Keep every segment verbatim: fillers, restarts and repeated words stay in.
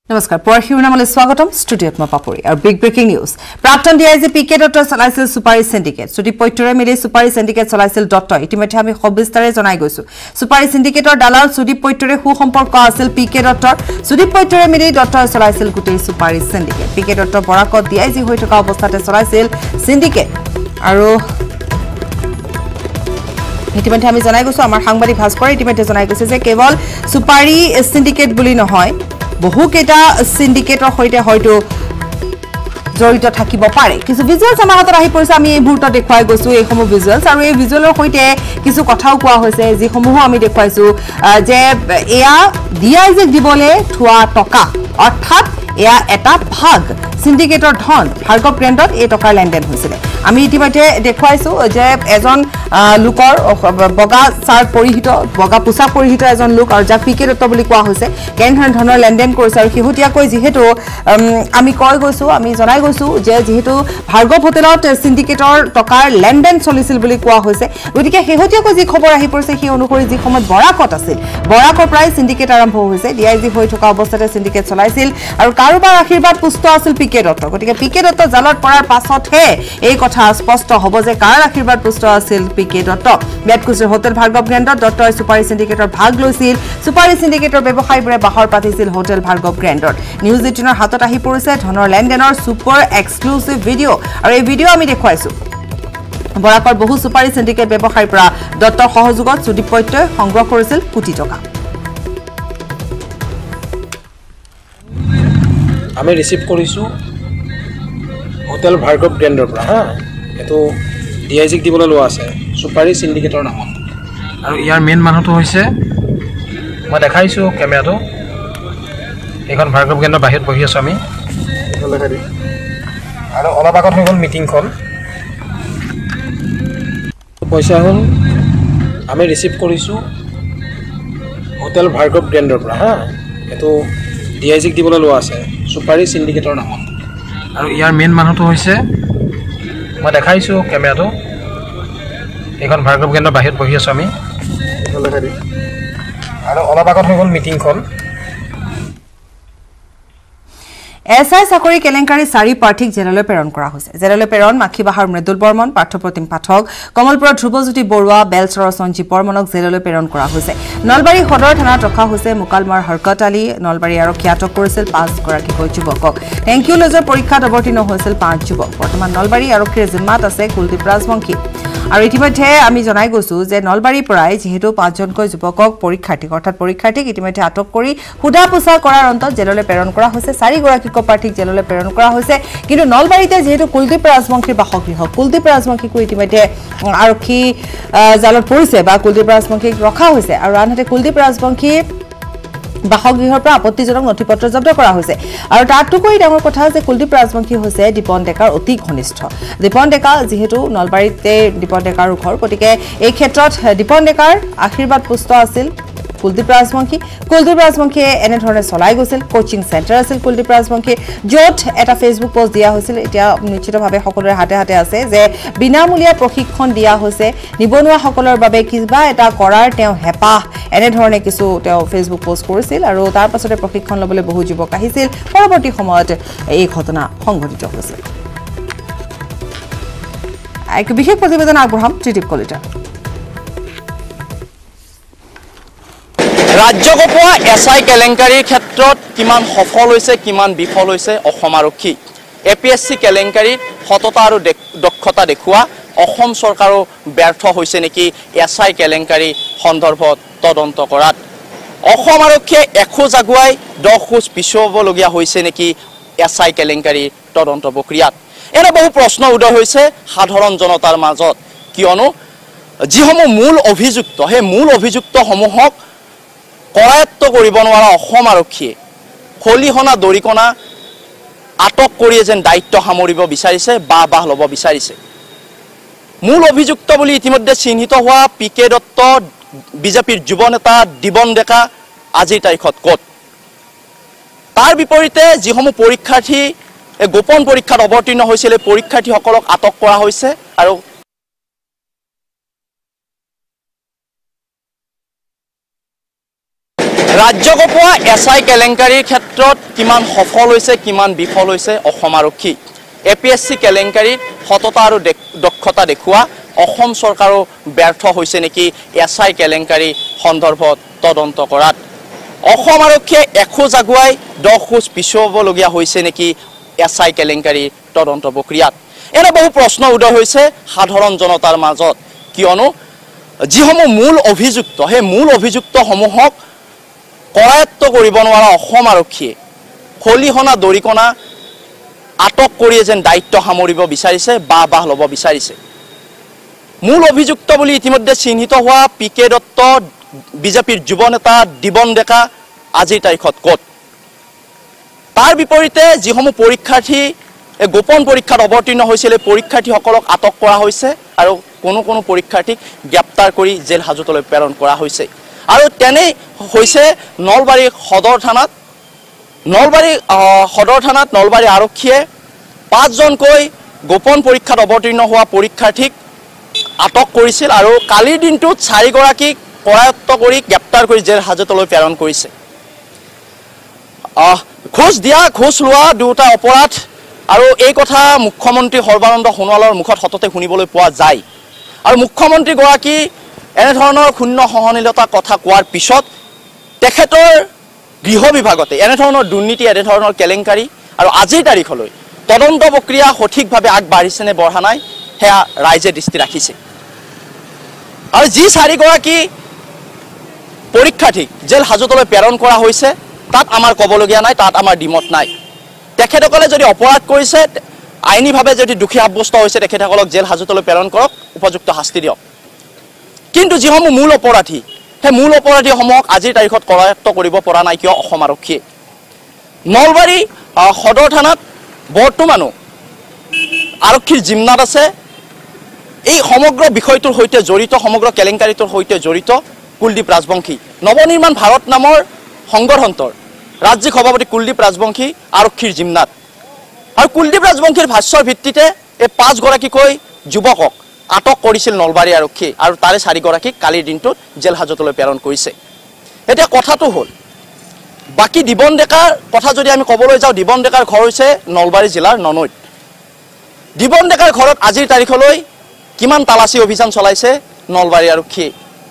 নমস্কাৰ পৰ শিৰোনামলৈ স্বাগতম ষ্টুডিঅত মই পাপৰি আৰু বিগ ব্ৰেকিং নিউজ প্ৰাক্তন ডিআইজি পিকে দত্ত চলাইছিল সুপাৰি সিন্ডিকেট সুদীপ পৈত্তৰে মিলি সুপাৰি সিন্ডিকেট চলাইছিল দত্ত ইতিমধ্যে আমি সবিস্তাৰে জনাই গৈছো সুপাৰি সিন্ডিকেটৰ দালাল সুদীপ পৈত্তৰে হু সম্পৰ্ক আছিল পিকে দত্তৰ সুদীপ পৈত্তৰে মিলি দত্ত চলাইছিল গোটেই সুপাৰি সিন্ডিকেট পিকে দত্ত বৰাকত ডিআইজি হৈ থকা অৱস্থাতে চলাইছিল সিন্ডিকেট আৰু ইতিমধ্যে আমি জনাই গৈছো আমাৰ সাংবাদিক ভাস্কৰ ইতিমধ্যে জনাই গৈছে যে কেৱল সুপাৰি সিন্ডিকেট বুলি নহয় বহু কেটা সিন্ডিকেটৰ হৈতে হয়তো জড়িত থাকিব পাৰে কিছু ভিজুৱেলছ আমাৰ হাতত আহি পৰিছে আমি এই মুহূৰ্তত দেখুৱাই গৈছো এই সমূহ ভিজুৱেলছ আৰু এই ভিজুৱেলৰ হৈতে কিছু কথাও কোৱা হৈছে যি সমূহ আমি দেখুৱাইছো যে এয়া ডিআইজি দিবলে থোৱা টকা অৰ্থাৎ এয়া এটা ভাগ সিন্ডিকেটৰ ধন ভাৰ্গৱ গ্ৰেণ্ডত এই টকাৰ লেনদেন হৈছিল আমি ইতিমধ্যে দেখুৱাইছো যে এজন লোকৰ বগা চাৰ্ট পৰিহিত বগা পোছাক পৰিহিত এজন লোক আৰু যাক পিকে দত্ত বুলি কোৱা হৈছে কেনেধৰণৰ ধৰণৰ লেনদেন কৰিছে আৰু শেহতীয়াকৈ যিহেতু আমি কৈ গৈছো আমি জনাই গৈছো যে যিহেতু ভাৰ্গৱ হোটেলত সিন্ডিকেটৰ টকাৰ লেনদেন চলিছিল বুলি কোৱা হৈছে গতিকে শেহতীয়াকৈ যি খবৰ আহি পৰিছে সেই অনুসৰি যি সময়ত বৰাকত আছিল বৰাকৰ প্ৰায় সিন্ডিকেট আৰম্ভ হৈছে ডিআইজি হৈ থকা অৱস্থাতে সিন্ডিকেট চলাইছিল আৰু কাৰোবাৰ আশীৰ্বাদ পুষ্ট আছিল পিকে দত্ত গতিকে পিকে দত্ত জালত পৰাৰ পাছতহে এই কথা স্পষ্ট হ'ব যে কাৰ আশীৰ্বাদ পুষ্ট আছিল পিকে দত্ত বেটকুছিৰ হোটেল ভাৰ্গৱ গ্ৰেণ্ডত দত্তই সুপাৰি সিন্ডিকেটৰ ভাগ লৈছিল সুপাৰি সিন্ডিকেটৰ ব্যৱসায়ীবোৰে বাহৰ পাতিছিল হোটেল ভাৰ্গৱ গ্ৰেণ্ডত নিউজ এইটিনৰ হাতত আহি পৰিছে ধনৰ লেনদেনৰ সুপাৰ এক্সক্লুসিভ ভিডিঅ' আৰু এই ভিডিঅ' আমি দেখুৱাইছো বৰাকৰ বহু সুপাৰি সিন্ডিকেট ব্যৱসায়ীৰ পৰা দত্তৰ সহযোগত সুদীপ পৈত্তই সংগ্ৰহ কৰিছিল কোটি টকা আমি ৰিসিভ কৰিছো হোটেল ভাৰ্গৱ গ্ৰেণ্ডৰ পৰা হা এটো ডিআইজিক দিবলৈ লোৱা আছে সুপাৰি সিন্ডিকেটৰ নামত আৰু ইয়াৰ মেইন মানুহটো হৈছে মই দেখাইছো কেমেৰাটো এখন ভাৰ্গৱ গ্ৰেণ্ডৰ বাহিৰত বহি আছো আমি দেখাই দিম আৰু অলপ আগত হৈ গ'ল মিটিংখন পইচা হ'ল আমি ৰিসিভ কৰিছো হোটেল ভাৰ্গৱ গ্ৰেণ্ডৰ পৰা হা এটো ডিআইজিক দিবলৈ লোৱা আছে সুপাৰি সিন্ডিকেটৰ নামত আৰু ইয়াৰ মেইন মানুহটো হৈছে মই দেখাইছো কেমেৰাটো এখন ভাৰ্গৱ গ্ৰেণ্ডৰ বাহিৰত বহি আছো আমি দেখাই দিম আৰু অলপ আগত হৈ গ'ল মিটিংখন এছআই চাকৰি কেলেংকাৰী চাৰি প্ৰাৰ্থীক জেললৈ প্ৰেৰণ কৰা হৈছে জেললৈ প্ৰেৰণ মাখিবাহাৰ মৃদুল বৰ্মন পাৰ্থপ্ৰতিম পাঠক কমলপুৰৰ ধ্ৰুৱজ্যোতি বৰুৱা বেলচৰৰ সঞ্জীৱ বৰ্মনক জেললৈ প্ৰেৰণ কৰা হৈছে নলবাৰী সদৰ থানাত ৰখা হৈছে মুকালমাৰ হৰকত আলী নলবাৰী আৰক্ষী আটক কৰিছিল পাঁচগৰাকীকৈ যুৱকক থেংক ইউ লজৰ পৰীক্ষাত অৱতীৰ্ণ হৈছিল পাঁচ যুৱক বৰ্তমান নলবাৰী আৰক্ষীৰ জিম্মাত আছে কুলদীপ ৰাজবংশী আৰু ইতিমধ্যে আমি জনাই গৈছো যে নলবাৰীৰ পৰাই যেহেতু পাঁচজনকৈ যুৱকক পৰীক্ষাৰ্থীক অৰ্থাৎ পৰীক্ষাৰ্থীক ইতিমধ্যে আটক কৰি সুধা পোছা কৰাৰ অন্তত জেললৈ প্ৰেৰণ কৰা হৈছে চাৰিগৰাকী প্ৰাৰ্থীক জেললৈ প্ৰেৰণ কৰা হৈছে কিন্তু নলবাৰীতে যেহেতু কুলদীপ ৰাজবংশীৰ বাসগৃহ কুলদীপ ৰাজবংশীকো ইতিমধ্যে আৰক্ষী জালত পৰিছে বা কুলদীপ ৰাজবংশীক ৰখা হৈছে আৰু আনহাতে কুলদীপ ৰাজবংশী বাসগৃহৰ পৰা আপত্তিজনক নথিপত্ৰ জব্দ কৰা হৈছে আৰু তাতকৈ ডাঙৰ কথা যে কুলদীপ ৰাজবংশী হৈছে দীপন ডেকাৰ অতি ঘনিষ্ঠ দীপন ডেকা যেহেতু নলবাৰীতে দীপন ডেকাৰ ঘৰ গতিকে এই ক্ষেত্ৰত দীপন ডেকাৰ আশীৰ্বাদ পুষ্ট আছিল কুলদীপ ৰাজবংশী কুলদীপ ৰাজবংশীয়ে এনেধৰণে চলাই গৈছিল কোচিং চেণ্টাৰ আছিল কুলদীপ ৰাজবংশীৰ য'ত এটা ফেচবুক পোষ্ট দিয়া হৈছিল এতিয়া নিশ্চিতভাৱে সকলোৰে হাতে হাতে আছে যে বিনামূলীয়া প্ৰশিক্ষণ দিয়া হৈছে নিবনুৱাসকলৰ বাবে কিবা এটা কৰাৰ তেওঁ হেঁপাহ এনেধৰণে কিছু তেওঁ ফেচবুক পোষ্ট কৰিছিল আৰু তাৰ পাছতে প্ৰশিক্ষণ ল'বলৈ বহু যুৱক আহিছিল পৰৱৰ্তী সময়ত এই ঘটনা সংঘটিত হৈছিল এক বিশেষ প্ৰতিবেদন আগবঢ়াম ত্ৰিদীপ কলিতা ৰাজ্যক পোৱা এছআই কেলেংকাৰীৰ ক্ষেত্ৰত কিমান সফল হৈছে কিমান বিফল হৈছে অসম আৰক্ষী এপিএছচি কেলেংকাৰীৰ সততা আৰু দক্ষতা দেখুওৱা অসম চৰকাৰো ব্যৰ্থ হৈছে নেকি এছআই কেলেংকাৰী সন্দৰ্ভত তদন্ত কৰাত অসম আৰক্ষীয়ে এখোজ আগুৱাই দহ খোজ পিছুৱাবলগীয়া হৈছে নেকি এছআই কেলেংকাৰীৰ তদন্ত প্ৰক্ৰিয়াত এনে বহু প্ৰশ্ন উদয় হৈছে সাধাৰণ জনতাৰ মাজত কিয়নো যিসমূহ মূল অভিযুক্ত সেই মূল অভিযুক্তসমূহক কৰায়ত্ব কৰিব নোৱাৰা অসম আৰক্ষীয়ে খলিহনা দৰিকণা আটক কৰি যেন দায়িত্ব সামৰিব বিচাৰিছে বা বাহ ল'ব বিচাৰিছে মূল অভিযুক্ত বুলি ইতিমধ্যে চিহ্নিত হোৱা পিকে দত্ত বিজেপিৰ যুৱ নেতা দিবন ডেকা আজিৰ তাৰিখত ক'ত তাৰ বিপৰীতে যিসমূহ পৰীক্ষাৰ্থী গোপন পৰীক্ষাত অৱতীৰ্ণ হৈছিল পৰীক্ষাৰ্থীসকলক আটক কৰা হৈছে আৰু ৰাজ্য কপোৱা এছ আই কেলেংকাৰীৰ ক্ষেত্ৰত কিমান সফল হৈছে কিমান বিফল হৈছে অসম আৰক্ষী এ পি এছ চি কেলেংকাৰীত সততা আৰু দক্ষতা দেখুওৱা অসম চৰকাৰো ব্যৰ্থ হৈছে নেকি এছ আই কেলেংকাৰী সন্দৰ্ভত তদন্ত কৰাত অসম আৰক্ষীয়ে এখোজ আগুৱাই দহ খোজ পিছুৱাবলগীয়া হৈছে নেকি এছ আই কেলেংকাৰীৰ তদন্ত প্ৰক্ৰিয়াত এনে বহু প্ৰশ্ন উদয় হৈছে সাধাৰণ জনতাৰ মাজত কিয়নো যিসমূহ মূল অভিযুক্ত সেই মূল অভিযুক্তসমূহক কৰায়ত্ব কৰিব নোৱাৰা অসম আৰক্ষীয়ে খলিহনা দৰিকণা আটক কৰি যেন দায়িত্ব সামৰিব বিচাৰিছে বা বাহ ল'ব বিচাৰিছে মূল অভিযুক্ত বুলি ইতিমধ্যে চিহ্নিত হোৱা পি কে দত্ত বিজেপিৰ যুৱ নেতা দিবন ডেকা আজিৰ তাৰিখত ক'ত তাৰ বিপৰীতে যিসমূহ পৰীক্ষাৰ্থী গোপন পৰীক্ষাত অৱতীৰ্ণ হৈছিল পৰীক্ষাৰ্থীসকলক আটক কৰা হৈছে আৰু কোনো কোনো পৰীক্ষাৰ্থীক গ্ৰেপ্তাৰ কৰি জেল হাজতলৈ প্ৰেৰণ কৰা হৈছে আৰু তেনে হৈছে নলবাৰী সদৰ থানাত নলবাৰী সদৰ থানাত নলবাৰী আৰক্ষীয়ে পাঁচজনকৈ গোপন পৰীক্ষাত অৱতীৰ্ণ হোৱা পৰীক্ষাৰ্থীক আটক কৰিছিল আৰু কালিৰ দিনটোত চাৰিগৰাকীক কৰায়ত্ব কৰি গ্ৰেপ্তাৰ কৰি জেল হাজতলৈ প্ৰেৰণ কৰিছে ঘোষ দিয়া ঘোষ লোৱা দুটা অপৰাধ আৰু এই কথা মুখ্যমন্ত্ৰী সৰ্বানন্দ সোণোৱালৰ মুখত সততে শুনিবলৈ পোৱা যায় আৰু মুখ্যমন্ত্ৰী গৰাকী এনে ধৰণৰ শূন্য সহনীলতা কথা কোৱাৰ পিছত তেখেতৰ গৃহ বিভাগতে এনে ধৰণৰ দুৰ্নীতি এনে ধৰণৰ কেলেংকাৰী আৰু আজিৰ তাৰিখলৈ তদন্ত প্ৰক্ৰিয়া সঠিকভাৱে আগবাঢ়িছে নে বঢ়া নাই সেয়া ৰাইজে দৃষ্টি ৰাখিছে আৰু যি চাৰিগৰাকী পৰীক্ষাৰ্থীক জেল হাজতলৈ প্ৰেৰণ কৰা হৈছে তাত আমাৰ ক'বলগীয়া নাই তাত আমাৰ ডিমত নাই তেখেতসকলে যদি অপৰাধ কৰিছে আইনীভাৱে যদি দোষী সাব্যস্ত হৈছে তেখেতসকলক জেল হাজতলৈ প্ৰেৰণ কৰক উপযুক্ত শাস্তি দিয়ক কিন্তু যিসমূহ মূল অপৰাধী সেই মূল অপৰাধীসমূহক আজিৰ তাৰিখত কৰায়ত্ব কৰিব পৰা নাই কিয় অসম আৰক্ষীয়ে নলবাৰী সদৰ থানাত বৰ্তমানো আৰক্ষীৰ জিম্মাত আছে এই সমগ্ৰ বিষয়টোৰ সৈতে জড়িত সমগ্ৰ কেলেংকাৰীটোৰ সৈতে জড়িত কুলদীপ ৰাজবংশী নৱনিৰ্মাণ ভাৰত নামৰ সংগঠনটোৰ ৰাজ্যিক সভাপতি কুলদীপ ৰাজবংশী আৰক্ষীৰ জিম্মাত আৰু কুলদীপ ৰাজবংশীৰ ভাষ্যৰ ভিত্তিতে এই পাঁচগৰাকীকৈ যুৱকক আটক কৰিছিল নলবাৰী আৰক্ষী আৰু তাৰে চাৰিগৰাকীক কালিৰ দিনটোত জেল হাজতলৈ প্ৰেৰণ কৰিছে এতিয়া কথাটো হ'ল বাকী দিবন ডেকাৰ কথা যদি আমি ক'বলৈ যাওঁ দিবন ডেকাৰ ঘৰ হৈছে নলবাৰী জিলাৰ ননৈত দিবন ডেকাৰ ঘৰত আজিৰ তাৰিখলৈ কিমান তালাচী অভিযান চলাইছে নলবাৰী আৰক্ষীয়ে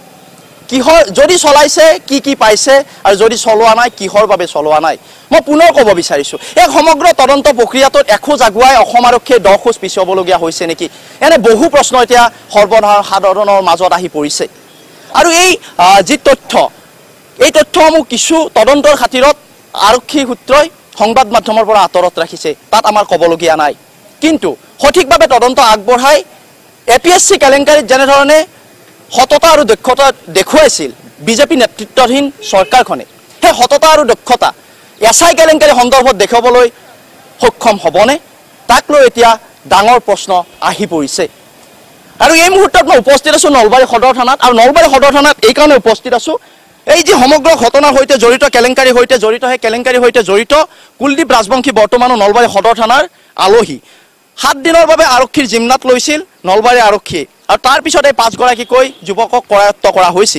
কিহৰ যদি চলাইছে কি কি পাইছে আৰু যদি চলোৱা নাই কিহৰ বাবে চলোৱা নাই মই পুনৰ ক'ব বিচাৰিছোঁ এই সমগ্ৰ তদন্ত প্ৰক্ৰিয়াটোত এখোজ আগুৱাই অসম আৰক্ষীয়ে দহ খোজ পিছুৱাবলগীয়া হৈছে নেকি এনে বহু প্ৰশ্ন এতিয়া সৰ্বসাধাৰণৰ মাজত আহি পৰিছে আৰু এই যি তথ্য এই তথ্যসমূহ কিছু তদন্তৰ খাতিৰত আৰক্ষী সূত্ৰই সংবাদ মাধ্যমৰ পৰা আঁতৰত ৰাখিছে তাত আমাৰ ক'বলগীয়া নাই কিন্তু সঠিকভাৱে তদন্ত আগবঢ়াই এ পি এছ চি কেলেংকাৰীত যেনেধৰণে সততা আৰু দক্ষতা দেখুৱাইছিল বিজেপি নেতৃত্বাধীন চৰকাৰখনে সেই সততা আৰু দক্ষতা এছ আই কেলেংকাৰী সন্দৰ্ভত দেখুৱাবলৈ সক্ষম হ'বনে তাক লৈ এতিয়া ডাঙৰ প্ৰশ্ন আহি পৰিছে আৰু এই মুহূৰ্তত মই উপস্থিত আছোঁ নলবাৰী সদৰ থানাত আৰু নলবাৰী সদৰ থানাত এইকাৰণে উপস্থিত আছোঁ এই যে সমগ্ৰ ঘটনাৰ সৈতে জড়িত কেলেংকাৰীৰ সৈতে জড়িত সেই কেলেংকাৰীৰ সৈতে জড়িত কুলদীপ ৰাজবংশী বৰ্তমানো নলবাৰী সদৰ থানাৰ আলহী সাত দিনৰ বাবে আৰক্ষীৰ জিম্মাত লৈছিল নলবাৰী আৰক্ষীয়ে আৰু তাৰ পিছত এই পাঁচগৰাকীকৈ যুৱকক কৰায়ত্ব কৰা হৈছিল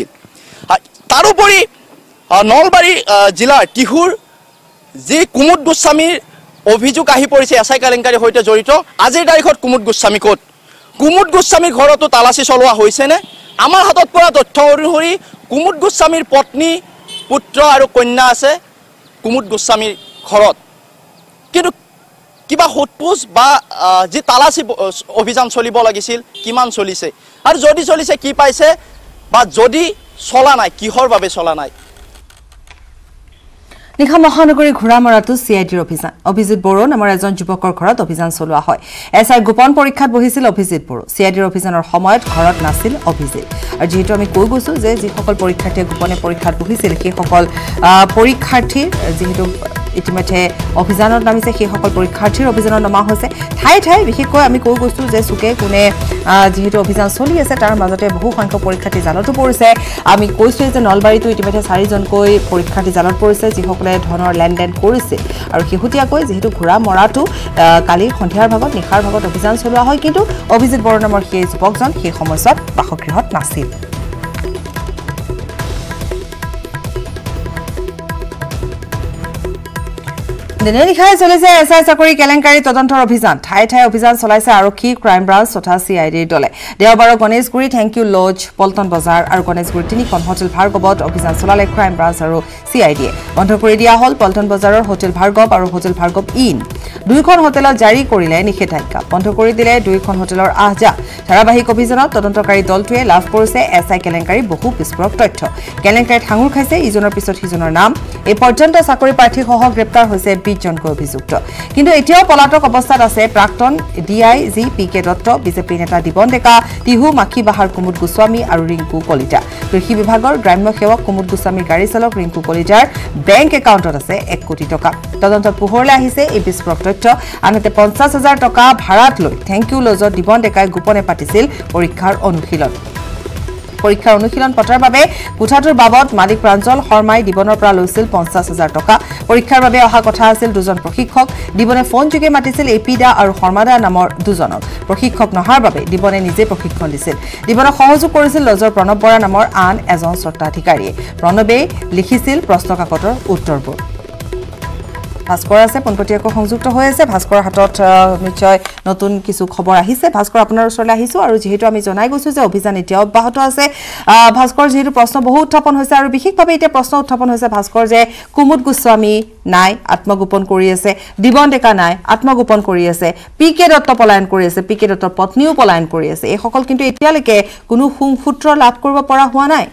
তাৰোপৰি নলবাৰী জিলাৰ টিহুৰ যি কুমুদ গোস্বামীৰ অভিযোগ আহি পৰিছে এছ আই কেলেংকাৰীৰ সৈতে জড়িত আজিৰ তাৰিখত কুমুদ গোস্বামী ক'ত কুমুদ গোস্বামীৰ ঘৰতো তালাচী চলোৱা হৈছেনে আমাৰ হাতত পৰা তথ্য অনুসৰি কুমুদ গোস্বামীৰ পত্নী পুত্ৰ আৰু কন্যা আছে কুমুদ গোস্বামীৰ ঘৰত কিন্তু কিবা সোধপোছ বা যি তালাচী অভিযান চলিব লাগিছিল কিমান চলিছে আৰু যদি চলিছে কি পাইছে বা যদি চলা নাই কিহৰ বাবে চলা নাই নিশা মহানগৰী ঘোঁৰামৰাটো চি আই ডিৰ অভিযান অভিজিত বড়ো নামৰ এজন যুৱকৰ ঘৰত অভিযান চলোৱা হয় এছ আই গোপন পৰীক্ষাত বহিছিল অভিজিত বড়ো চি আই ডিৰ অভিযানৰ সময়ত ঘৰত নাছিল অভিজিত আৰু যিহেতু আমি কৈ গৈছোঁ যে যিসকল পৰীক্ষাৰ্থীয়ে গোপনে পৰীক্ষাত বহিছিল সেইসকল পৰীক্ষাৰ্থীৰ যিহেতু ইতিমধ্যে অভিযানত নামিছে সেইসকল পৰীক্ষাৰ্থীৰ অভিযানত নমা হৈছে ঠাই ঠাই বিশেষকৈ আমি কৈ গৈছোঁ যে চুকে কোনে যিহেতু অভিযান চলি আছে তাৰ মাজতে বহু সংখ্যক পৰীক্ষাৰ্থী জালতো পৰিছে আমি কৈছোঁ যে নলবাৰীতো ইতিমধ্যে চাৰিজনকৈ পৰীক্ষাৰ্থী জালত পৰিছে যিসকলে ধনৰ লেনদেন কৰিছে আৰু শেহতীয়াকৈ যিহেতু ঘোঁৰা মৰাটো কালি সন্ধিয়াৰ ভাগত নিশাৰ ভাগত অভিযান চলোৱা হয় কিন্তু অভিজিত বড়ো নামৰ সেই যুৱকজন সেই সময়ছোৱাত বাসগৃহত নাছিল দিনে নিশাই চলিছে এছ আই চাকৰি কেলেংকাৰী তদন্তৰ অভিযান ঠাই ঠাই অভিযান চলাইছে আৰক্ষী ক্ৰাইম ব্ৰাঞ্চ তথা চি আই ডিৰ দলে দেওবাৰৰ Ganeshguri thank you lodge Paltan Bazar আৰু গণেশগুৰি তিনিখন হোটেল ভাৰ্গৱত অভিযান চলালে ক্ৰাইম ব্ৰাঞ্চ আৰু চি আই ডিয়ে বন্ধ কৰি দিয়া হ'ল পল্টন বজাৰৰ হোটেল ভাৰ্গৱ আৰু হোটেল ভাৰ্গৱ ইন দুইখন হোটেলত জাৰি কৰিলে নিষেধাজ্ঞা বন্ধ কৰি দিলে দুইখন হোটেলৰ আহজা ধাৰাবাহিক অভিযানত তদন্তকাৰী দলটোৱে লাভ কৰিছে এছ আই কেলেংকাৰী বহু বিস্ফোৰক তথ্য কেলেংকাৰীত হাঙুৰ খাইছে ইজনৰ পিছত সিজনৰ নাম এই পৰ্যন্ত চাকৰি প্ৰাৰ্থীসহ গ্ৰেপ্তাৰ হৈছে বিশ জনকৈ অভিযুক্ত কিন্তু এতিয়াও পলাতক অৱস্থাত আছে প্ৰাক্তন D I G P K Dutta BJP নেতা দিবন ডেকা টিহু মাখি বাহাৰ কুমুদ গোস্বামী আৰু ৰিংকু কলিতা কৃষি বিভাগৰ গ্ৰাম্য সেৱক কুমুদ গোস্বামীৰ গাড়ী চালক ৰিংকু কলিতাৰ বেংক একাউণ্টত আছে এক কোটি টকা তদন্তত পোহৰলৈ আহিছে এই বিস্ফোৰক তথ্য আনহাতে পঞ্চাছ হাজাৰ টকা ভাড়াত লৈ থেংক ইউ লজত দিবন ডেকাই গোপনে পাতিছিল পৰীক্ষাৰ অনুশীলন পৰীক্ষাৰ অনুশীলন পতাৰ বাবে কোঠাটোৰ বাবদ মালিক প্ৰাঞ্জল শৰ্মাই দিবনৰ পৰা লৈছিল পঞ্চাছ হাজাৰ টকা পৰীক্ষাৰ বাবে অহা কথা আছিল দুজন প্ৰশিক্ষক দিবনে ফোন যোগে মাতিছিল এপিদা আৰু শৰ্মাদা নামৰ দুজনক প্ৰশিক্ষক নহাৰ বাবে দিবনে নিজে প্ৰশিক্ষণ দিছিল দিবনক সহযোগ কৰিছিল লজৰ প্ৰণৱ বৰা নামৰ আন এজন স্বত্বাধিকাৰীয়ে প্ৰণৱে লিখিছিল প্ৰশ্নকাকতৰ উত্তৰবোৰ ভাস্কৰ আছে পোনপটীয়াকৈ সংযুক্ত হৈ আছে ভাস্কৰৰ হাতত নিশ্চয় নতুন কিছু খবৰ আহিছে ভাস্কৰ আপোনাৰ ওচৰলৈ আহিছোঁ আৰু যিহেতু আমি জনাই গৈছোঁ যে অভিযান এতিয়া অব্যাহত আছে ভাস্কৰ যিহেতু প্ৰশ্ন বহু উত্থাপন হৈছে আৰু বিশেষভাৱে এতিয়া প্ৰশ্ন উত্থাপন হৈছে ভাস্কৰ যে কুমুদ গোস্বামী নাই আত্মগোপন কৰি আছে দিবন ডেকা নাই আত্মগোপন কৰি আছে পি কে দত্ত পলায়ন কৰি আছে পি কে দত্তৰ পত্নীও পলায়ন কৰি আছে এইসকল কিন্তু এতিয়ালৈকে কোনো সুংসূত্ৰ লাভ কৰিব পৰা হোৱা নাই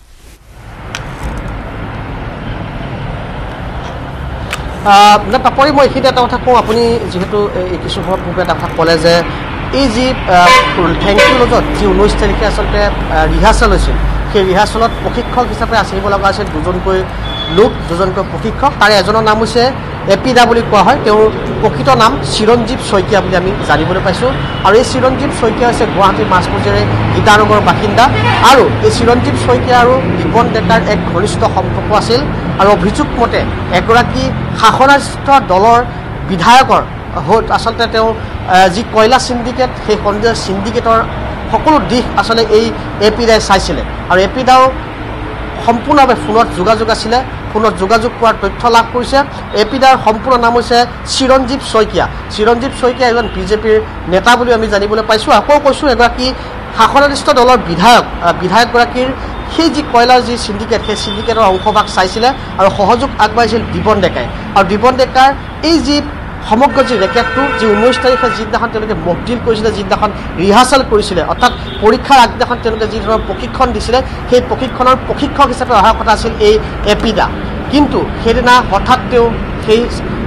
পাপৰি মই এইখিনি এটা কথা কওঁ আপুনি যিহেতু এই কিছু সময় পূৰ্বে এটা কথা ক'লে যে এই যি থেংক ইউ লজত যি ঊনৈছ তাৰিখে আচলতে ৰিহাৰ্চেল হৈছিল সেই ৰিহাৰ্চেলত প্ৰশিক্ষক হিচাপে আছিব লগা আছিল দুজনকৈ লোক দুজনকৈ প্ৰশিক্ষক তাৰে এজনৰ নাম হৈছে এপিদা বুলি কোৱা হয় তেওঁৰ প্ৰকৃত নাম চিৰঞ্জীৱ শইকীয়া বুলি আমি জানিবলৈ পাইছোঁ আৰু এই চিৰঞ্জীৱ শইকীয়া হৈছে গুৱাহাটীৰ মাজমজিয়াৰে গীতানগৰৰ বাসিন্দা আৰু এই চিৰঞ্জীৱ শইকীয়া আৰু দিবন ডেকাৰ এক ঘনিষ্ঠ সম্পৰ্ক আছিল আৰু অভিযোগ মতে এগৰাকী শাসনাধিষ্ঠ দলৰ বিধায়কৰ আচলতে তেওঁ যি কয়লা চিণ্ডিকেট সেই সন্ধিয়া চিণ্ডিকেটৰ সকলো দিশ আচলতে এই এপিদাই চাইছিলে আৰু এপিদাও সম্পূৰ্ণভাৱে ফোনত যোগাযোগ আছিলে ফোনত যোগাযোগ কৰাৰ তথ্য লাভ কৰিছে এপিদাৰ সম্পূৰ্ণ নাম হৈছে চিৰঞ্জীৱ শইকীয়া চিৰঞ্জীৱ শইকীয়া এজন বিজেপিৰ নেতা বুলি আমি জানিবলৈ পাইছোঁ আকৌ কৈছোঁ এগৰাকী শাসনাধিষ্ঠ দলৰ বিধায়ক বিধায়কগৰাকীৰ সেই যি কয়লাৰ যি চিণ্ডিকেট সেই চিণ্ডিকেটৰ অংশভাগ চাইছিলে আৰু সহযোগ আগবাঢ়িছিল দিবন ডেকাই আৰু দিবন ডেকাৰ এই যি সমগ্ৰ যি ৰেকেটটো যি ঊনৈছ তাৰিখে যিদিনাখন তেওঁলোকে মকডিল কৰিছিলে যিদিনাখন ৰিহাৰ্চেল কৰিছিলে অৰ্থাৎ পৰীক্ষাৰ আগদিনাখন তেওঁলোকে যি ধৰণৰ প্ৰশিক্ষণ দিছিলে সেই প্ৰশিক্ষণৰ প্ৰশিক্ষক হিচাপে অহাৰ কথা আছিল এই এপিদা কিন্তু সেইদিনা হঠাৎ তেওঁ সেই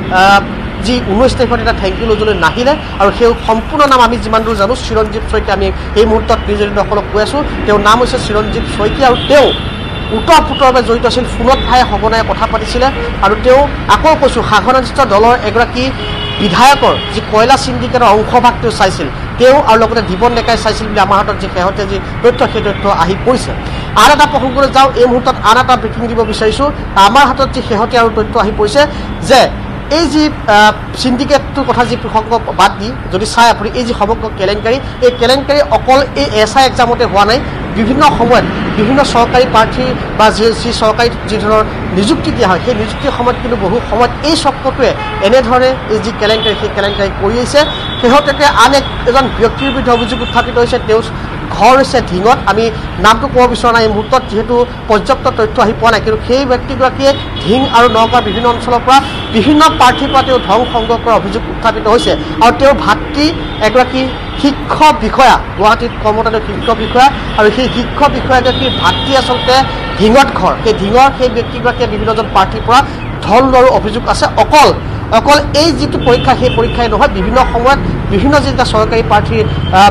যি ঊনৈছ তাৰিখত এটা থেংক ইউ লজলৈ নাহিলে আৰু সেই সম্পূৰ্ণ নাম আমি যিমান দূৰ জানো চিৰঞ্জীৱ শইকীয়া আমি এই মুহূৰ্তত নিউজিলেণ্ডসকলক কৈ আছোঁ তেওঁৰ নাম হৈছে চিৰঞ্জীৱ শইকীয়া আৰু তেওঁ উত্তৰপুতৰভাৱে জড়িত আছিল ফোনত ভাই সঘনাই কথা পাতিছিলে আৰু তেওঁ আকৌ কৈছোঁ শাসনাধিষ্ঠ দলৰ এগৰাকী বিধায়কৰ যি কয়লা চিণ্ডিকেটৰ অংশভাগ তেওঁ চাইছিল তেওঁ আৰু লগতে দিবন ডেকাই চাইছিল বুলি আমাৰ হাতত যি শেহতীয়া যি তথ্য সেই তথ্য আহি পৰিছে আন এটা প্ৰসংগলৈ যাওঁ এই মুহূৰ্তত আন এটা ব্ৰেকিং দিব বিচাৰিছোঁ আমাৰ হাতত যি শেহতীয়া আৰু তথ্য আহি পৰিছে যে এই যি চিণ্ডিকেটটোৰ কথা যি প্ৰসংগ বাদ দি যদি চাই আপুনি এই যি সমগ্ৰ কেলেংকাৰী এই কেলেংকাৰী অকল এই এছ আই এক্সামতে হোৱা নাই বিভিন্ন সময়ত বিভিন্ন চৰকাৰী প্ৰাৰ্থী বা যি যি চৰকাৰী যি ধৰণৰ নিযুক্তি দিয়া হয় সেই নিযুক্তিৰ সময়ত কিন্তু বহু সময়ত এই চক্ৰটোৱে এনেধৰণে এই যি কেলেংকাৰী সেই কেলেংকাৰী কৰি আহিছে শেহতীয়াকৈ আন এক এজন ব্যক্তিৰ বিৰুদ্ধে অভিযোগ উত্থাপিত হৈছে তেওঁ ঘৰ হৈছে ঢিঙত আমি নামটো ক'ব বিচৰা নাই এই মুহূৰ্তত যিহেতু পৰ্যাপ্ত তথ্য আহি পোৱা নাই কিন্তু সেই ব্যক্তিগৰাকীয়ে ঢিং আৰু নগাঁৱৰ বিভিন্ন অঞ্চলৰ পৰা বিভিন্ন প্ৰাৰ্থীৰ পৰা তেওঁ ধন সংগ্ৰহ কৰাৰ অভিযোগ উত্থাপিত হৈছে আৰু তেওঁৰ ভাতৃ এগৰাকী শিক্ষক বিষয়া গুৱাহাটীত কৰ্মৰত শিক্ষক বিষয়া আৰু সেই শিক্ষক বিষয়াগৰাকীৰ ভাতৃ আচলতে ঢিঙত ঘৰ সেই ঢিঙৰ সেই ব্যক্তিগৰাকীয়ে বিভিন্নজন প্ৰাৰ্থীৰ পৰা ধন লোৱাৰো অভিযোগ আছে অকল অকল এই যিটো পৰীক্ষা সেই পৰীক্ষাই নহয় বিভিন্ন সময়ত বিভিন্ন যেতিয়া চৰকাৰী প্ৰাৰ্থীৰ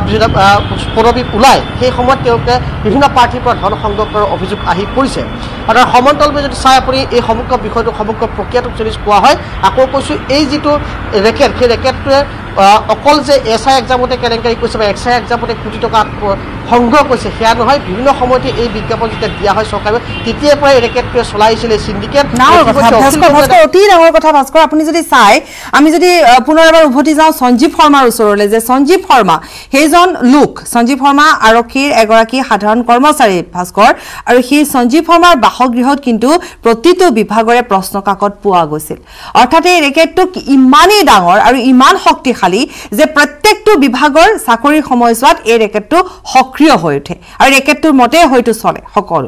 পদবী ওলায় সেই সময়ত তেওঁলোকে বিভিন্ন প্ৰাৰ্থীৰ পৰা ধন সংগ্ৰহ কৰাৰ অভিযোগ আহি পৰিছে আৰু তাৰ সমান্তৰালভাৱে যদি চাই আপুনি এই সমগ্ৰ বিষয়টো সমগ্ৰ প্ৰক্ৰিয়াটোক যদি কোৱা হয় আকৌ কৈছোঁ এই যিটো ৰেকেট সেই ৰেকেটটোৱে অকল যে এছ আই এক্সামতে কেলেংকাৰী কৰিছে বা এছ আই এক্সামতে কোটি টকা সংগ্ৰহ কৰিছে সেয়া নহয় বিভিন্ন সময়তে এই বিজ্ঞাপন যেতিয়া দিয়া হয় চৰকাৰে তেতিয়াৰ পৰাই ৰেকেটটোৱে চলাইছিলে চিণ্ডিকেট অতি ডাঙৰ কথা ভাস্কৰ আপুনি যদি চাই আমি যদি পুনৰ এবাৰ উভতি যাওঁ সঞ্জীৱ শৰ্মাৰ ওচৰলৈ যে সঞ্জীৱ শৰ্মা সেইজন লোক সঞ্জীৱ শৰ্মা আৰক্ষীৰ এগৰাকী সাধাৰণ কৰ্মচাৰী ভাস্কৰ আৰু সেই সঞ্জীৱ শৰ্মাৰ বাসগৃহত কিন্তু প্ৰতিটো বিভাগৰে প্ৰশ্ন কাকত পোৱা গৈছিল অৰ্থাৎ এই ৰেকেটটো ইমানেই ডাঙৰ আৰু ইমান শক্তিশালী যে প্ৰত্যেকটো বিভাগৰ চাকৰিৰ সময়ছোৱাত এই ৰেকেটটো সক্ৰিয় হৈ উঠে আৰু ৰেকেটটোৰ মতে হয়তো চলে সকলো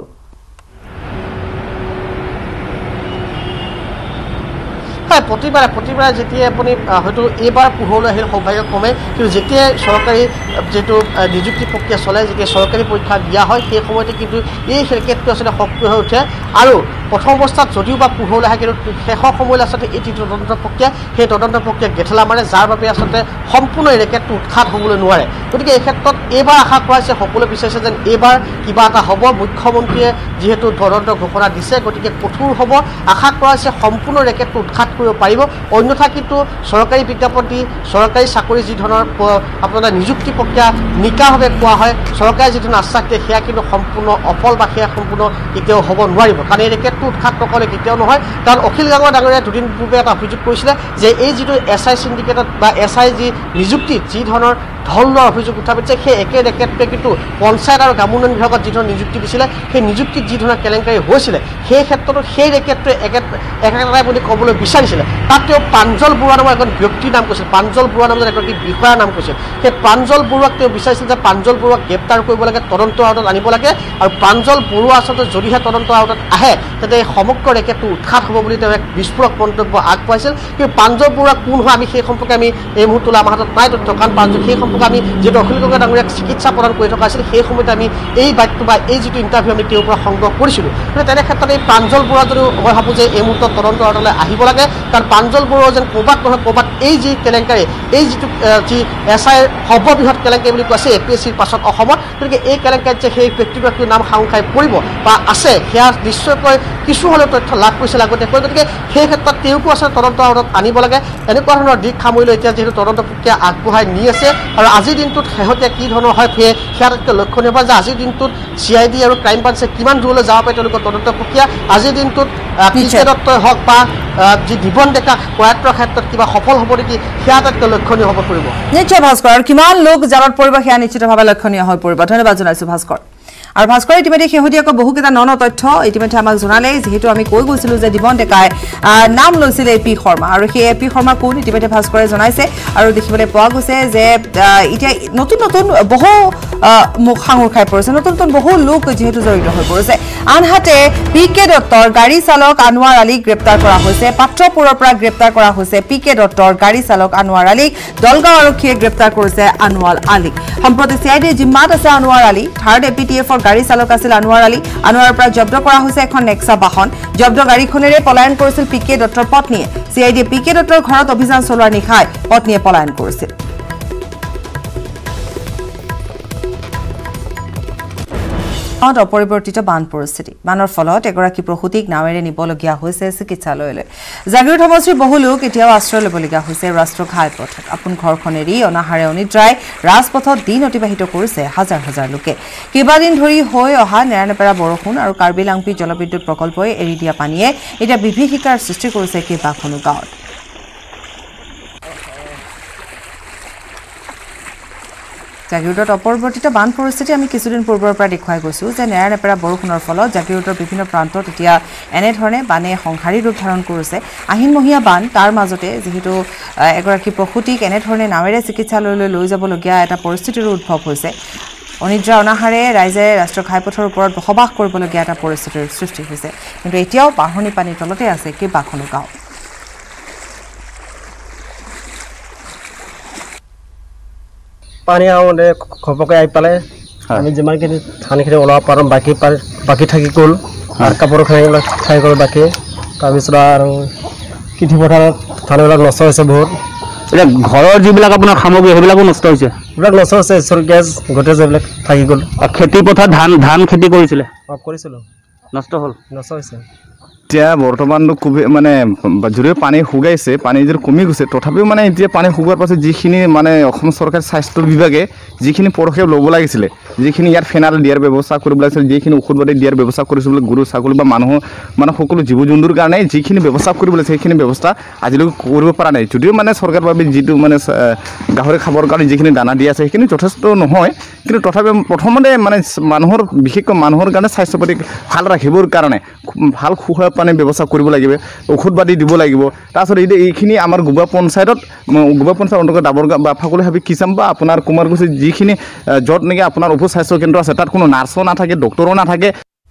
হয় প্ৰতিবাৰে প্ৰতিবাৰে যেতিয়া আপুনি হয়তো এইবাৰ পোহৰলৈ আহিল সৌভাগ্য কমে কিন্তু যেতিয়াই চৰকাৰী যিটো নিযুক্তি প্ৰক্ৰিয়া চলে যেতিয়া চৰকাৰী পৰীক্ষা দিয়া হয় সেই সময়তে কিন্তু এই ৰেকেটটো আচলতে সক্ৰিয় হৈ উঠে আৰু প্ৰথম অৱস্থাত যদিও বা পোহৰলৈ আহে কিন্তু শেষৰ সময়লৈ আচলতে এই যিটো তদন্ত প্ৰক্ৰিয়া সেই তদন্ত প্ৰক্ৰিয়া গেঠেলা মাৰে যাৰ বাবে আচলতে সম্পূৰ্ণ এই ৰেকেটটো উৎখাত হ'বলৈ নোৱাৰে গতিকে এই ক্ষেত্ৰত এইবাৰ আশা কৰা হৈছে সকলোৱে বিচাৰিছে যেন এইবাৰ কিবা এটা হ'ব মুখ্যমন্ত্ৰীয়ে যিহেতু তদন্ত ঘোষণা দিছে গতিকে কঠোৰ হ'ব আশা কৰা হৈছে সম্পূৰ্ণ ৰেকেটটো উৎখাত কৰিব পাৰিব অন্যথা কিন্তু চৰকাৰী বিজ্ঞাপন দি চৰকাৰী চাকৰি যি ধৰণৰ আপোনাৰ নিযুক্তি প্ৰক্ৰিয়া নিকাভাৱে কোৱা হয় চৰকাৰে যি ধৰণৰ আশ্বাস দিয়ে সেয়া কিন্তু সম্পূৰ্ণ অফল বা সেয়া সম্পূৰ্ণ কেতিয়াও হ'ব নোৱাৰিব কাৰণ এই ৰেকেটটো উৎখাত নকৰে কেতিয়াও নহয় কাৰণ অখিল গগৈ ডাঙৰীয়াই দুদিন পূৰ্বে এটা অভিযোগ কৰিছিলে যে এই যিটো এছ আই চিণ্ডিকেটত বা এছ আই যি নিযুক্তিত যি ধৰণৰ ঢল লোৱাৰ অভিযোগ উত্থাপিছে সেই একে ৰেকেটটোৱে কিন্তু পঞ্চায়ত আৰু গ্ৰামোন্নয়ন বিভাগত যি ধৰণৰ নিযুক্তি দিছিলে সেই নিযুক্তিত যি ধৰণৰ কেলেংকাৰী হৈছিলে সেই ক্ষেত্ৰতো সেই ৰেকেটটোৱে একে একেটাই বুলি ক'বলৈ বিচাৰিছিলে তাত তেওঁ প্ৰাঞ্জল বৰুৱা নামৰ এজন ব্যক্তিৰ নাম কৈছিল প্ৰাঞ্জল বৰুৱা নামৰ এগৰাকী বিষয়াৰ নাম কৈছিল সেই প্ৰাঞ্জল বৰুৱাক তেওঁ বিচাৰিছিল যে প্ৰাঞ্জল বৰুৱাক গ্ৰেপ্তাৰ কৰিব লাগে তদন্ত আওতাত আনিব লাগে আৰু প্ৰাঞ্জল বৰুৱা আচলতে যদিহে তদন্ত আওতাত আহে তেন্তে এই সমগ্ৰ ৰেকেটটো উৎখাত হ'ব বুলি তেওঁ এক বিস্ফোৰক মন্তব্য আগবঢ়াইছিল কিন্তু প্ৰাঞ্জল বৰুৱা কোন হয় আমি সেই সম্পৰ্কে আমি এই মুহূৰ্তলৈ আমাৰ হাতত নাই তথ্য কাৰণ প্ৰাঞ্জল সেই সম্পৰ্কে আমি যিটো অখিল গগৈ ডাঙৰীয়াক চিকিৎসা প্ৰদান কৰি থকা আছিল সেই সময়তে আমি এই বাক্যটো বা এই যিটো ইণ্টাৰভিউ আমি তেওঁৰ পৰা সংগ্ৰহ কৰিছিলোঁ কিন্তু তেনে ক্ষেত্ৰত এই প্ৰাঞ্জল বৰুৱা যদিও মই ভাবোঁ যে এই মুহূৰ্তত তদন্ত আওতালৈ আহিব লাগে কাৰণ প্ৰাঞ্জল বৰুৱা যেন ক'ৰবাত নহয় ক'ৰবাত এই যি কেলেংকাৰী এই যিটো যি এছ আইৰ সৰ্ববৃহৎ কেলেংকাৰী বুলি কোৱা আছে এ পি এছ চিৰ পাছত অসমত গতিকে এই কেলেংকাৰীত যে সেই ব্যক্তিগৰাকীৰ নাম সাং খাই পৰিব বা আছে সেয়া নিশ্চয়কৈ কিছু হ'লেও তথ্য লাভ কৰিছিল আগতীয়াকৈ গতিকে সেই ক্ষেত্ৰত তেওঁকো আচলতে তদন্ত আওতাত আনিব লাগে এনেকুৱা ধৰণৰ দিশ সামৰি লৈ এতিয়া যিহেতু তদন্ত প্ৰক্ৰিয়া আগবঢ়াই নি আছে আৰু আজিৰ দিনটোত শেহতীয়া কি ধৰণৰ হয় সেয়ে সেয়া আটাইতকৈ লক্ষণীয় হয় যে আজিৰ দিনটোত চি আই ডি আৰু ক্ৰাইম ব্ৰাঞ্চে কিমান দূৰলৈ যাব পাৰে তেওঁলোকৰ তদন্ত প্ৰক্ৰিয়া আজিৰ দিনটোত পি কে দত্তই হওক বা যি জীৱন ডেকা প্ৰয়াত্ৰৰ ক্ষেত্ৰত কিবা সফল হ'ব নেকি সেয়া আটাইতকৈ লক্ষণীয় হ'ব পৰিব নিশ্চয় ভাস্কৰ আৰু কিমান লোক জালত পৰিব সেয়া নিশ্চিতভাৱে লক্ষণীয় হৈ পৰিব ধন্যবাদ জনাইছোঁ ভাস্কৰ আৰু ভাস্কৰ ইতিমধ্যে শেহতীয়াকৈ বহুকেইটা ন ন তথ্য ইতিমধ্যে আমাক জনালে যিহেতু আমি কৈ গৈছিলোঁ যে জীৱন ডেকাই নাম লৈছিল এ পি শৰ্মা আৰু সেই এ পি শৰ্মা কোন ইতিমধ্যে ভাস্কৰে জনাইছে আৰু দেখিবলৈ পোৱা গৈছে যে এতিয়া নতুন নতুন বহু মুখ সাঙুৰ খাই পৰিছে নতুন নতুন বহু লোক যিহেতু জড়িত হৈ পৰিছে আনহাতে পি কে দত্তৰ গাড়ী চালক আনোৱাৰ আলীক গ্ৰেপ্তাৰ কৰা হৈছে পাত্ৰপুৰৰ পৰা গ্ৰেপ্তাৰ কৰা হৈছে পি কে দত্তৰ গাড়ী চালক আনোৱাৰ আলীক দলগাঁও আৰক্ষীয়ে গ্ৰেপ্তাৰ কৰিছে আনোৱাৰ আলীক সম্প্ৰতি চি আই ডিৰ জিম্মাত আছে Anowar Ali third A P T এফৰ গাড়ী চালক আছিল আনোৱাৰ আলী আনোৱাৰৰ পৰা জব্দ কৰা হৈছে এখন নেক্সা বাহন জব্দ গাড়ীখনেৰে পলায়ন কৰিছিল পি কে দত্তৰ পত্নীয়ে চি আই ডিয়ে পি কে দত্তৰ ঘৰত অভিযান চলোৱাৰ নিশাই পত্নীয়ে পলায়ন কৰিছিল অপৰিৱৰ্তিত বান পৰিস্থিতি বানৰ ফলত এগৰাকী প্ৰসূতিক নাৱেৰে নিবলগীয়া হৈছে চিকিৎসালয়লৈ জাগিৰোড সমষ্টিৰ বহু লোক এতিয়াও আশ্ৰয় ল'বলগীয়া হৈছে ৰাষ্ট্ৰীয় ঘাইপথত আপোন ঘৰখন এৰি অনাহাৰে অনিদ্ৰাই ৰাজপথত দিন অতিবাহিত কৰিছে হাজাৰ হাজাৰ লোকে কেইবাদিন ধৰি হৈ অহা নেৰানেপেৰা বৰষুণ আৰু কাৰ্বি লাংপি জলবিদ্যুৎ প্ৰকল্পই এৰি দিয়া পানীয়ে এতিয়া বিভীষিকাৰ সৃষ্টি কৰিছে কেইবাখনো গাঁৱত জাগিৰোডত অপৰিৱৰ্তিত বান পৰিস্থিতি আমি কিছুদিন পূৰ্বৰ পৰা দেখুৱাই গৈছোঁ যে নেৰানেপেৰা বৰষুণৰ ফলত জাগিৰোডৰ বিভিন্ন প্ৰান্তত এতিয়া এনেধৰণে বানে সংহাৰী ৰূপ ধাৰণ কৰিছে আহিনমহীয়া বান তাৰ মাজতে যিহেতু এগৰাকী প্ৰসূতিক এনেধৰণে নাৱেৰে চিকিৎসালয়লৈ লৈ যাবলগীয়া এটা পৰিস্থিতিৰ উদ্ভৱ হৈছে অনিদ্ৰা অনাহাৰে ৰাইজে ৰাষ্ট্ৰীয় ঘাইপথৰ ওপৰত বসবাস কৰিবলগীয়া এটা পৰিস্থিতিৰ সৃষ্টি হৈছে কিন্তু এতিয়াও বাঢ়নি পানীৰ তলতে আছে কেইবাখনো গাঁও পানী আহোঁতে ঘপকৈ আহি পালে আমি যিমানখিনি ধানখিনি ওলাব পাৰোঁ বাকী বাকী থাকি গ'ল আৰু কাপোৰখিনি ঠাই গ'ল বাকী তাৰপিছত আৰু কৃষি পথাৰত ধানবিলাক নষ্ট হৈছে বহুত এতিয়া ঘৰৰ যিবিলাক আপোনাৰ সামগ্ৰী সেইবিলাকো নষ্ট হৈছে এইবিলাক নষ্ট হৈছে চুল গেছ গোটেই যিবিলাক থাকি গ'ল খেতি পথাৰত ধান ধান খেতি কৰিছিলে অঁ কৰিছিলোঁ নষ্ট হ'ল নষ্ট হৈছে এতিয়া বৰ্তমান খুব মানে যদিও পানী শুকাইছে পানী যদি কমি গৈছে তথাপিও মানে এতিয়া পানী শুকোৱাৰ পাছত যিখিনি মানে অসম চৰকাৰ স্বাস্থ্য বিভাগে যিখিনি পদক্ষেপ ল'ব লাগিছিলে যিখিনি ইয়াত ফেনাইল দিয়াৰ ব্যৱস্থা কৰিব লাগিছিল যিখিনি ঔষধ পাতি দিয়াৰ ব্যৱস্থা কৰিছিল গৰু ছাগলী বা মানুহ মানে সকলো জীৱ জন্তুৰ কাৰণে যিখিনি ব্যৱস্থা কৰিব লাগিছিল সেইখিনি ব্যৱস্থা আজিলৈকে কৰিব পৰা নাই যদিও মানে চৰকাৰৰ বাবে যিটো মানে গাহৰি খাবৰ কাৰণে যিখিনি দানা দি আছে সেইখিনি যথেষ্ট নহয় কিন্তু তথাপিও প্ৰথমতে মানে মানুহৰ বিশেষকৈ মানুহৰ কাৰণে স্বাস্থ্য পাতি ভাল ৰাখিবৰ কাৰণে ভাল খোৱা পানী ব্যৱস্থা কৰিব লাগিব ঔষধ পাতি দিব লাগিব তাৰপিছত এই এইখিনি আমাৰ গোবা পঞ্চায়তত গোবা পঞ্চায়ত অন্তৰ্গত ডাবৰগাঁও বা ফাকুলি হাবি কিচাম বা আপোনাৰ কুমাৰকুছি যিখিনি য'ত নেকি আপোনাৰ উপ স্বাস্থ্য কেন্দ্ৰ আছে তাত কোনো নাৰ্ছো নাথাকে ডক্টৰো নাথাকে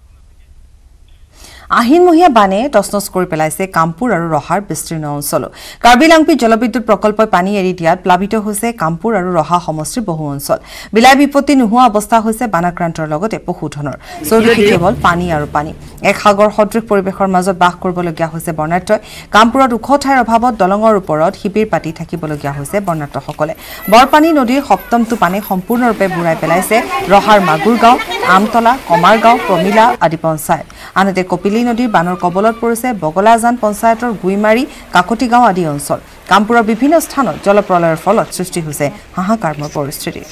আহিনমহীয়া বানে তছনছ কৰি পেলাইছে কামপুৰ আৰু ৰহাৰ বিস্তীৰ্ণ অঞ্চল কাৰ্বি লাংপি জলবিদ্যুৎ প্ৰকল্পই পানী এৰি দিয়াত প্লাবিত হৈছে কামপুৰ আৰু ৰহা সমষ্টিৰ বহু অঞ্চল বিলাই বিপত্তি নোহোৱা অৱস্থা হৈছে বানাক্ৰান্তৰ লগতে পশুধনৰ চৌদিশে কেৱল পানী আৰু পানী এক সাগৰ সদৃশ পৰিৱেশৰ মাজত বাস কৰিবলগীয়া হৈছে বৰ্ণাঢ্যই কামপুৰত ওখ ঠাইৰ অভাৱত দলঙৰ ওপৰত শিবিৰ পাতি থাকিবলগীয়া হৈছে বৰ্ণাঢ্যসকলে বৰপানী নদীৰ সপ্তমটো পানী সম্পূৰ্ণৰূপে বুৰাই পেলাইছে ৰহাৰ মাগুৰগাঁও আমতলা কমাৰগাঁও প্ৰমিলা আদি পঞ্চায়ত আনহাতে কপিলি নদীৰ বানৰ কবলত পৰিছে বগলাজান পঞ্চায়তৰ গুইমাৰী কাকতি গাঁও আদি অঞ্চল কামপুৰৰ বিভিন্ন স্থানত জলপ্ৰলয়ৰ ফলত সৃষ্টি হৈছে হাহাকাৰময় পৰিস্থিতি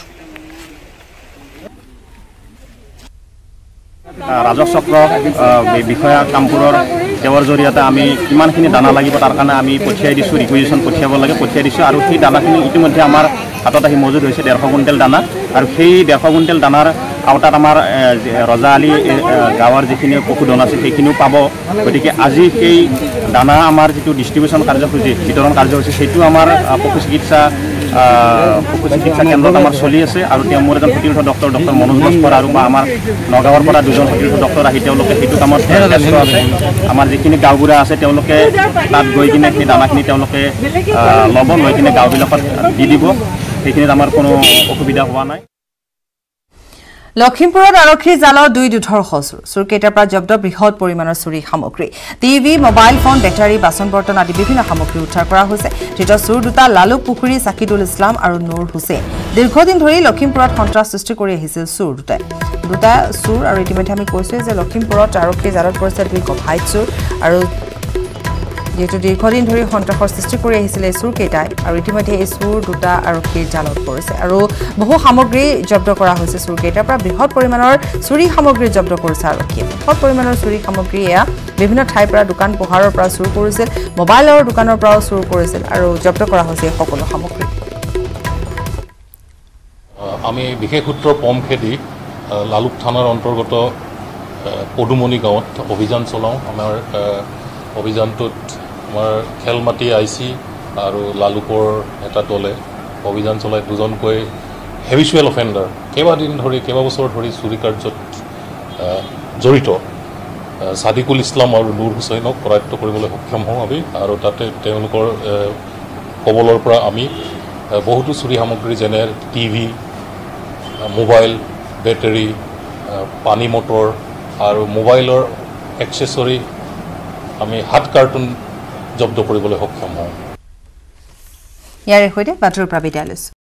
ৰাজচক্ৰ বিষয়া কামপুৰৰ তেওঁৰ জৰিয়তে আমি কিমানখিনি দানা লাগিব তাৰ কাৰণে আমি পঠিয়াই দিছোঁ ৰিকুইজিশ্যন পঠিয়াব লাগে পঠিয়াই দিছোঁ আৰু সেই দানাখিনি ইতিমধ্যে আমাৰ হাতত আহি মজুত হৈছে ডেৰশ কুইণ্টেল দানা আৰু সেই ডেৰশ কুইণ্টেল দানাৰ আওতাত আমাৰ ৰজা আলী গাঁৱৰ যিখিনি পশুধন আছে সেইখিনিও পাব গতিকে আজি সেই দানা আমাৰ যিটো ডিষ্ট্ৰিবিউশ্যন কাৰ্যসূচী বিতৰণ কাৰ্যসূচী সেইটো আমাৰ পশু চিকিৎসা পশু চিকিৎসা কেন্দ্ৰত আমাৰ চলি আছে আৰু তেওঁ মোৰ এজন সতীৰ্থ ডক্টৰ ডক্টৰ মনোজ লস্কৰ আৰু বা আমাৰ নগাঁৱৰ পৰা দুজন সতীৰ্থ ডক্টৰ আহি তেওঁলোকে সেইটো কামত ব্যস্ত আছে আমাৰ যিখিনি গাঁওবুঢ়া আছে তেওঁলোকে তাত গৈ কিনে সেই দানাখিনি তেওঁলোকে ল'ব লৈ কিনে গাঁওবিলাকত দি দিব সেইখিনিত আমাৰ কোনো অসুবিধা হোৱা নাই লখিমপুৰত আৰক্ষীৰ জালৰ দুই দুধৰ চুৰ চুৰকেইটাৰ পৰা জব্দ বৃহৎ পৰিমাণৰ চুৰি সামগ্ৰী টিভি মোবাইল ফোন বেটাৰী বাচন বৰ্তন আদি বিভিন্ন সামগ্ৰী উদ্ধাৰ কৰা হৈছে ধৃত চুৰ দুটা লালুক পুখুৰী চাকিদুল ইছলাম আৰু নুৰ হুছেইন দীৰ্ঘদিন ধৰি লখিমপুৰত সন্ত্ৰাস সৃষ্টি কৰি আহিছিল চুৰ দুটাই দুটা চুৰ আৰু ইতিমধ্যে আমি কৈছোঁ যে লখিমপুৰত আৰক্ষীৰ জালত পৰিছে দুই গভাইত চুৰ আৰু যেহেতু দীৰ্ঘদিন ধৰি সন্ত্ৰাসৰ সৃষ্টি কৰি আহিছিলে এই চুৰকেইটাই আৰু ইতিমধ্যে এই চুৰ দুটা আৰক্ষীৰ জালত পৰিছে আৰু বহু সামগ্ৰী জব্দ কৰা হৈছে চুৰকেইটাৰ পৰা বৃহৎ পৰিমাণৰ চুৰি সামগ্ৰী জব্দ কৰিছে আৰক্ষীয়ে বৃহৎ পৰিমাণৰ চুৰি সামগ্ৰী এয়া বিভিন্ন ঠাইৰ পৰা দোকান পোহাৰৰ পৰা চুৰ কৰিছিল মোবাইলৰ দোকানৰ পৰাও চুৰ কৰিছিল আৰু জব্দ কৰা হৈছে সকলো সামগ্ৰী আমি বিশেষ সূত্ৰৰ পম খেদি লালুক থানাৰ অন্তৰ্গত পদুমণি গাঁৱত অভিযান চলাওঁ আমাৰ অভিযানটোত আমাৰ খেলমাটি আই চি আৰু লালুকৰ এটা দলে অভিযান চলাই দুজনকৈ হেবিচুৱেল অফেণ্ডাৰ কেইবাদিন ধৰি কেইবাবছৰ ধৰি চুৰি কাৰ্যত জড়িত সাদিকুল ইছলাম আৰু নুৰ হুছেইনক কৰায়ত্ব কৰিবলৈ সক্ষম হওঁ আমি আৰু তাতে তেওঁলোকৰ কবলৰ পৰা আমি বহুতো চুৰি সামগ্ৰী যেনে টিভি মোবাইল বেটাৰী পানী মটৰ আৰু মোবাইলৰ এক্সেছৰী আমি সাত কাৰ্টুন জব্দ কৰিবলৈ সক্ষম হওঁ ইয়াৰে সৈতে বাতৰিৰ পৰা বিদায় লৈছোঁ।